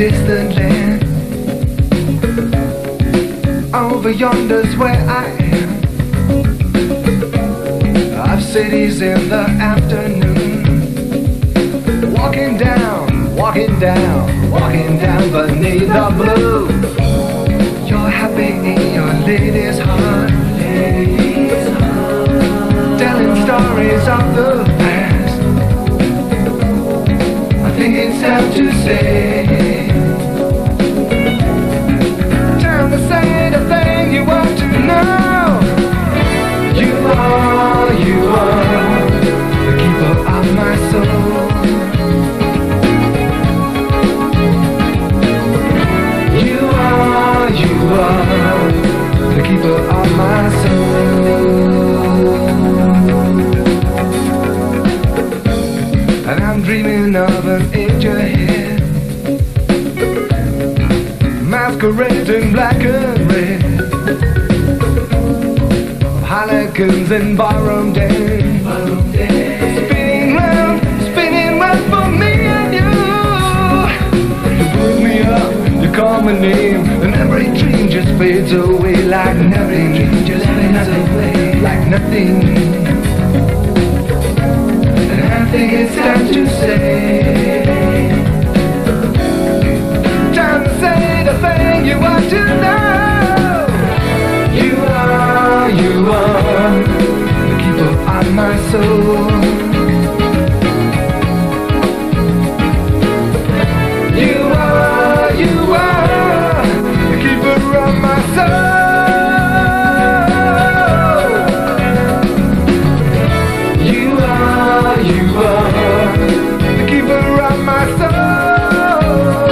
distant land. Over yonder's where I am. I've cities in the afternoon. Walking down, walking down, walking down beneath the blue. You're happy in your lady's heart, telling stories of the past. I think it's time to say, time to say the thing you want to know. You are the keeper of my soul. You are the keeper of my soul. And I'm dreaming of an age ahead, masquerading black and red, Harlequins in ballroom days, spinning round for me and you. You put me up, you call my name, and every dream just fades away like nothing. Just fades away like nothing. And I think it's time to say, time to say the thing you want to know. You are the keeper of my soul. You are the keeper of my soul. You are the keeper of my soul.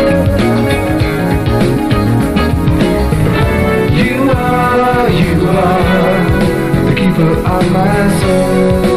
You are the keeper of my soul.